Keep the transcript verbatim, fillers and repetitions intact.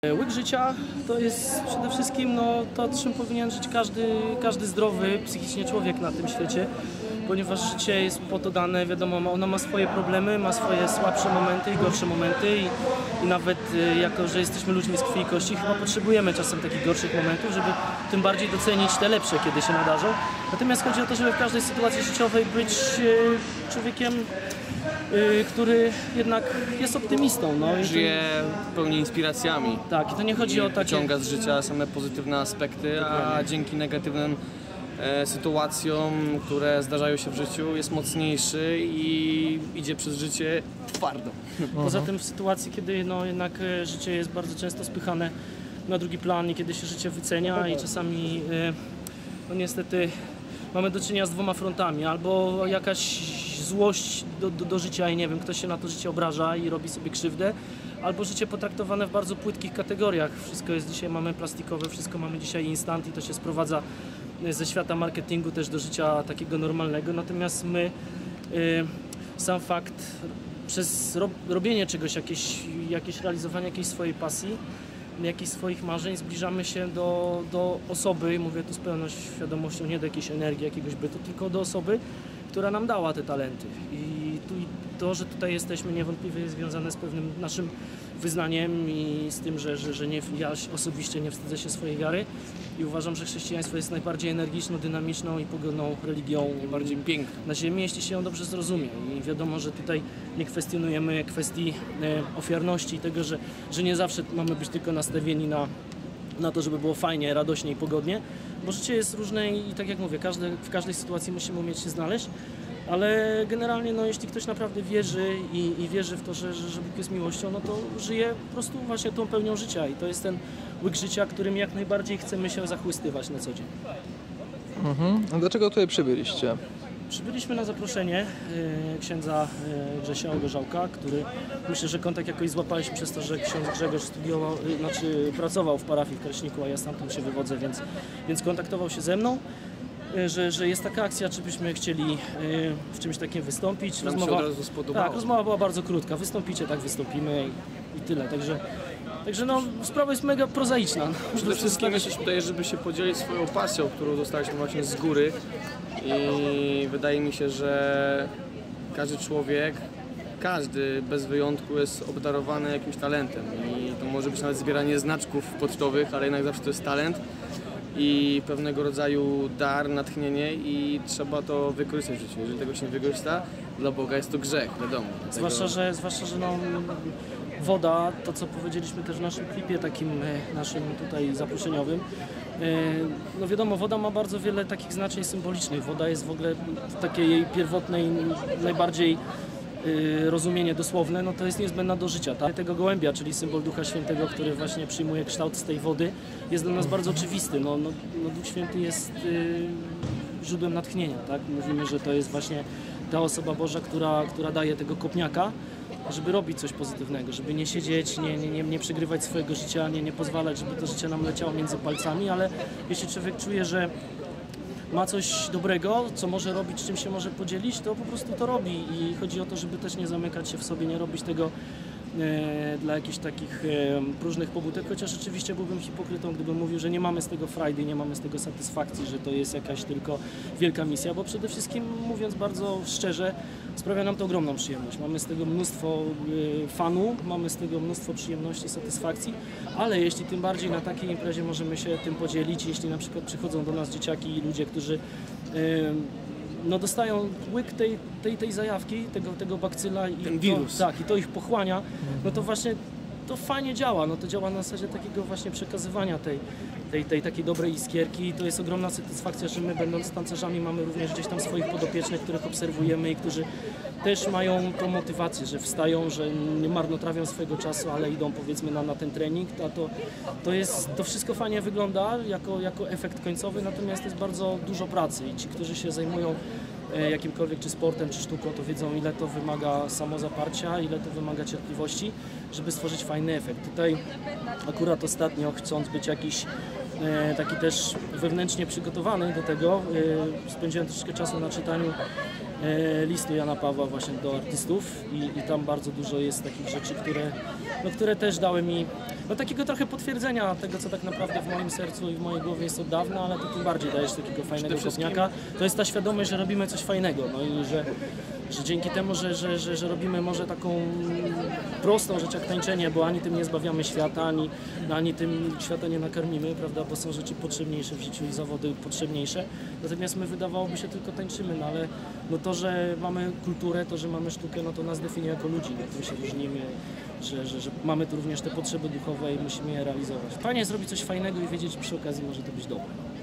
Łyk życia to jest przede wszystkim no, to, czym powinien żyć każdy, każdy zdrowy psychicznie człowiek na tym świecie, ponieważ życie jest po to dane, wiadomo, ono ma swoje problemy, ma swoje słabsze momenty i gorsze momenty i, i nawet jako, że jesteśmy ludźmi z krwi i kości, chyba potrzebujemy czasem takich gorszych momentów, żeby tym bardziej docenić te lepsze, kiedy się nadarzą. Natomiast chodzi o to, żeby w każdej sytuacji życiowej być e, człowiekiem, e, który jednak jest optymistą. No, żyje pełni inspiracjami. Tak, i to nie chodzi I o takie... wyciąga z życia same pozytywne aspekty, a dzięki negatywnym e, sytuacjom, które zdarzają się w życiu, jest mocniejszy i idzie przez życie twardo. Poza tym w sytuacji, kiedy no, jednak e, życie jest bardzo często spychane na drugi plan i kiedy się życie wycenia i czasami e, no niestety mamy do czynienia z dwoma frontami, albo jakaś złość do, do, do życia i nie wiem, ktoś się na to życie obraża i robi sobie krzywdę, albo życie potraktowane w bardzo płytkich kategoriach. Wszystko jest dzisiaj, mamy plastikowe, wszystko mamy dzisiaj instant i to się sprowadza ze świata marketingu też do życia takiego normalnego, natomiast my y, sam fakt przez rob, robienie czegoś, jakieś, jakieś realizowanie jakiejś swojej pasji, jakichś swoich marzeń, zbliżamy się do, do osoby, mówię tu z pełną świadomością, nie do jakiejś energii, jakiegoś bytu, tylko do osoby, która nam dała te talenty. I, tu, i to, że tutaj jesteśmy, niewątpliwie jest związane z pewnym naszym wyznaniem i z tym, że, że, że nie, ja osobiście nie wstydzę się swojej wiary i uważam, że chrześcijaństwo jest najbardziej energiczną, dynamiczną i pogodną religią Najbardziej piękną na ziemi, jeśli się ją dobrze zrozumie. I wiadomo, że tutaj nie kwestionujemy kwestii e, ofiarności i tego, że, że nie zawsze mamy być tylko nastawieni na, na to, żeby było fajnie, radośnie i pogodnie, bo życie jest różne i tak jak mówię, każde, w każdej sytuacji musimy umieć się znaleźć, ale generalnie no, jeśli ktoś naprawdę wierzy i, i wierzy w to, że, że, że Bóg jest miłością, no to żyje po prostu właśnie tą pełnią życia i to jest ten łyk życia, którym jak najbardziej chcemy się zachłystywać na co dzień. Mhm. A dlaczego tutaj przybyliście? Przybyliśmy na zaproszenie y, księdza y, Grzesia Ogorzałka, który myślę, że kontakt jakoś złapaliśmy przez to, że ksiądz Grzegorz studiował, y, znaczy pracował w parafii w Kraśniku, a ja stamtąd się wywodzę, więc, więc kontaktował się ze mną, y, że, że jest taka akcja, czy byśmy chcieli y, w czymś takim wystąpić. Nam się od razu spodobało. Tak, rozmowa była bardzo krótka, wystąpicie, tak wystąpimy i, i tyle, także, także no, sprawa jest mega prozaiczna. Przede wszystkim jesteśmy tutaj, żeby się podzielić swoją pasją, którą dostaliśmy właśnie z góry. I wydaje mi się, że każdy człowiek, każdy bez wyjątku jest obdarowany jakimś talentem i to może być nawet zbieranie znaczków pocztowych, ale jednak zawsze to jest talent i pewnego rodzaju dar, natchnienie i trzeba to wykorzystać w życiu. Jeżeli tego się nie wykorzysta, dla Boga jest to grzech, wiadomo. Dlatego... Zwłaszcza, że, zwłaszcza, że no, woda, to co powiedzieliśmy też w naszym klipie takim naszym tutaj zaproszeniowym, no wiadomo, woda ma bardzo wiele takich znaczeń symbolicznych. Woda jest w ogóle w takiej jej pierwotnej, najbardziej rozumienie dosłowne, no to jest niezbędna do życia. Tak? Tego gołębia, czyli symbol Ducha Świętego, który właśnie przyjmuje kształt z tej wody, jest dla nas bardzo oczywisty. No, no, no Duch Święty jest y, źródłem natchnienia. Tak? Mówimy, że to jest właśnie ta osoba Boża, która, która daje tego kopniaka, żeby robić coś pozytywnego, żeby nie siedzieć, nie, nie, nie, nie przegrywać swojego życia, nie, nie pozwalać, żeby to życie nam leciało między palcami, ale jeśli człowiek czuje, że ma coś dobrego, co może robić, czym się może podzielić, to po prostu to robi i chodzi o to, żeby też nie zamykać się w sobie, nie robić tego e, dla jakichś takich e, próżnych pobudek, chociaż oczywiście byłbym hipokrytą, gdybym mówił, że nie mamy z tego frajdy, nie mamy z tego satysfakcji, że to jest jakaś tylko wielka misja, bo przede wszystkim, mówiąc bardzo szczerze, sprawia nam to ogromną przyjemność. Mamy z tego mnóstwo y, fanu, mamy z tego mnóstwo przyjemności, satysfakcji, ale jeśli tym bardziej na takiej imprezie możemy się tym podzielić, jeśli na przykład przychodzą do nas dzieciaki i ludzie, którzy y, no dostają łyk tej, tej, tej zajawki, tego, tego bakcyla i ten wirus. To, tak, i to ich pochłania, no to właśnie to fajnie działa, no to działa na zasadzie takiego właśnie przekazywania tej, tej, tej takiej dobrej iskierki. To jest ogromna satysfakcja, że my będąc tancerzami mamy również gdzieś tam swoich podopiecznych, których obserwujemy i którzy też mają tą motywację, że wstają, że nie marnotrawią swojego czasu, ale idą powiedzmy na, na ten trening, a to, to, jest, to wszystko fajnie wygląda jako, jako efekt końcowy, natomiast jest bardzo dużo pracy i ci, którzy się zajmują jakimkolwiek czy sportem, czy sztuką, to wiedzą, ile to wymaga samozaparcia, ile to wymaga cierpliwości, żeby stworzyć fajny efekt. Tutaj akurat ostatnio, chcąc być jakiś e, taki też wewnętrznie przygotowany do tego, e, spędziłem troszeczkę czasu na czytaniu e, listu Jana Pawła właśnie do artystów i, i tam bardzo dużo jest takich rzeczy, które, no, które też dały mi no, takiego trochę potwierdzenia tego, co tak naprawdę w moim sercu i w mojej głowie jest od dawna, ale to tym bardziej dajesz takiego fajnego kopniaka. To jest ta świadomość, że robimy coś fajnego, no i że, że dzięki temu, że, że, że, że robimy może taką prostą rzecz jak tańczenie, bo ani tym nie zbawiamy świata, ani, ani tym świata nie nakarmimy, prawda, bo są rzeczy potrzebniejsze w życiu i zawody potrzebniejsze. Natomiast my wydawałoby się tylko tańczymy, no ale no to, że mamy kulturę, to, że mamy sztukę, no to nas definiuje jako ludzi, no tym się różnimy, że, że, że mamy tu również te potrzeby duchowe i musimy je realizować. Fajnie jest zrobić coś fajnego i wiedzieć, że przy okazji może to być dobre.